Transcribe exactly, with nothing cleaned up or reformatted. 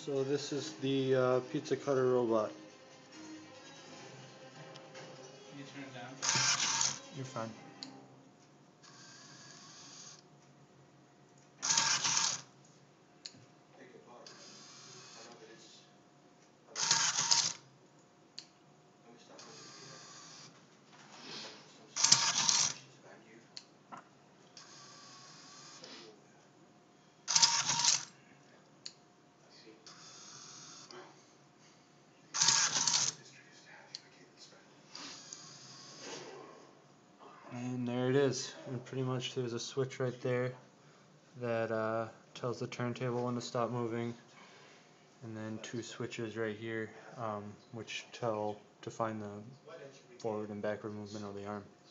So this is the uh, pizza cutter robot. Can you turn it down? You're fine. And there it is. And pretty much there's a switch right there that uh, tells the turntable when to stop moving. And then two switches right here, um, which tell to find the forward and backward movement of the arm.